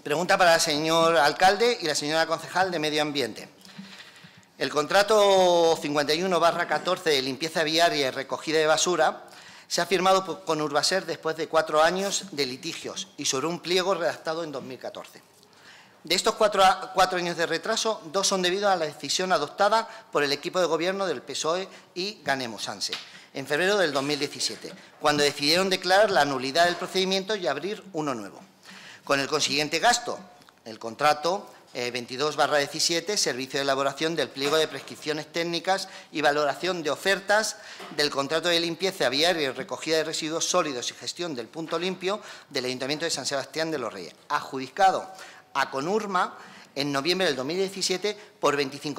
Pregunta para el señor alcalde y la señora concejal de Medio Ambiente. El contrato 51/14 de limpieza viaria y recogida de basura se ha firmado con Urbaser después de 4 años de litigios y sobre un pliego redactado en 2014. De estos cuatro años de retraso, 2 son debidos a la decisión adoptada por el equipo de gobierno del PSOE y Ganemos Anse en febrero del 2017, cuando decidieron declarar la nulidad del procedimiento y abrir uno nuevo. Con el consiguiente gasto, el contrato 22/17, servicio de elaboración del pliego de prescripciones técnicas y valoración de ofertas del contrato de limpieza viaria y recogida de residuos sólidos y gestión del punto limpio del Ayuntamiento de San Sebastián de los Reyes, adjudicado a Conurma en noviembre del 2017 por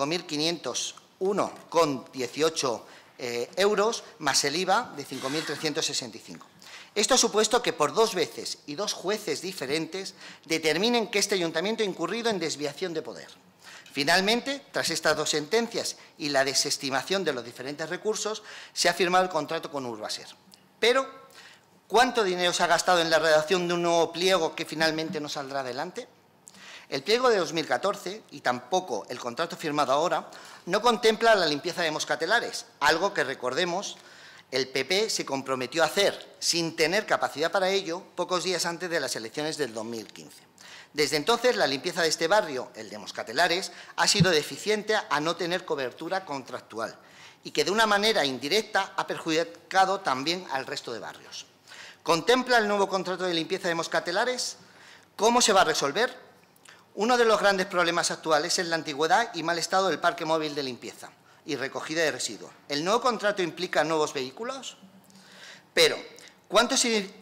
25.501,18 euros, más el IVA de 5.365. Esto ha supuesto que por 2 veces y 2 jueces diferentes determinen que este ayuntamiento ha incurrido en desviación de poder. Finalmente, tras estas 2 sentencias y la desestimación de los diferentes recursos, se ha firmado el contrato con Urbaser. Pero, ¿cuánto dinero se ha gastado en la redacción de un nuevo pliego que finalmente no saldrá adelante? El pliego de 2014, y tampoco el contrato firmado ahora, no contempla la limpieza de moscatelares, algo que, recordemos, el PP se comprometió a hacer, sin tener capacidad para ello, pocos días antes de las elecciones del 2015. Desde entonces, la limpieza de este barrio, el de Moscatelares, ha sido deficiente a no tener cobertura contractual y que, de una manera indirecta, ha perjudicado también al resto de barrios. ¿Contempla el nuevo contrato de limpieza de Moscatelares? ¿Cómo se va a resolver? Uno de los grandes problemas actuales es la antigüedad y mal estado del parque móvil de limpieza y recogida de residuos. ¿El nuevo contrato implica nuevos vehículos? Pero, ¿cuándo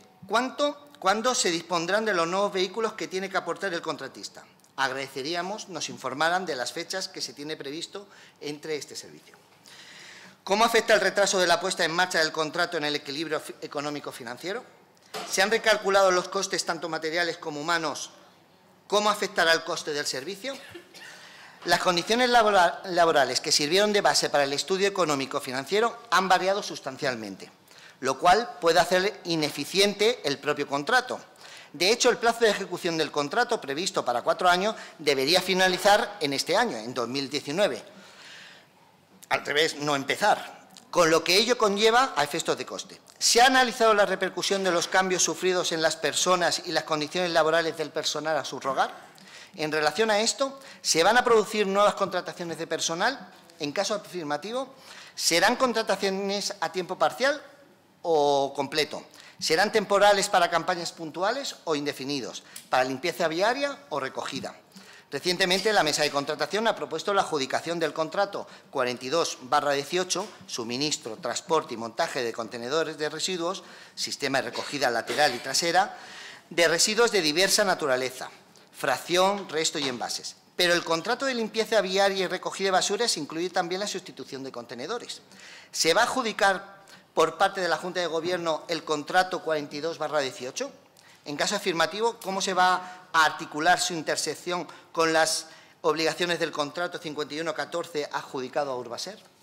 se dispondrán de los nuevos vehículos que tiene que aportar el contratista? Agradeceríamos nos informaran de las fechas que se tiene previsto entre este servicio. ¿Cómo afecta el retraso de la puesta en marcha del contrato en el equilibrio económico-financiero? ¿Se han recalculado los costes tanto materiales como humanos? ¿Cómo afectará el coste del servicio? Las condiciones laborales que sirvieron de base para el estudio económico-financiero han variado sustancialmente, lo cual puede hacer ineficiente el propio contrato. De hecho, el plazo de ejecución del contrato, previsto para 4 años, debería finalizar en este año, en 2019. Al revés, no empezar, con lo que ello conlleva a efectos de coste. ¿Se ha analizado la repercusión de los cambios sufridos en las personas y las condiciones laborales del personal a subrogar? En relación a esto, ¿se van a producir nuevas contrataciones de personal? En caso afirmativo, ¿serán contrataciones a tiempo parcial o completo? ¿Serán temporales para campañas puntuales o indefinidos? ¿Para limpieza viaria o recogida? Recientemente, la Mesa de Contratación ha propuesto la adjudicación del contrato 42/18, suministro, transporte y montaje de contenedores de residuos, sistema de recogida lateral y trasera, de residuos de diversa naturaleza, fracción, resto y envases. Pero el contrato de limpieza viaria y recogida de basuras incluye también la sustitución de contenedores. ¿Se va a adjudicar por parte de la Junta de Gobierno el contrato 42/18? En caso afirmativo, ¿cómo se va a articular su intersección con las obligaciones del contrato 51/14 adjudicado a Urbaser?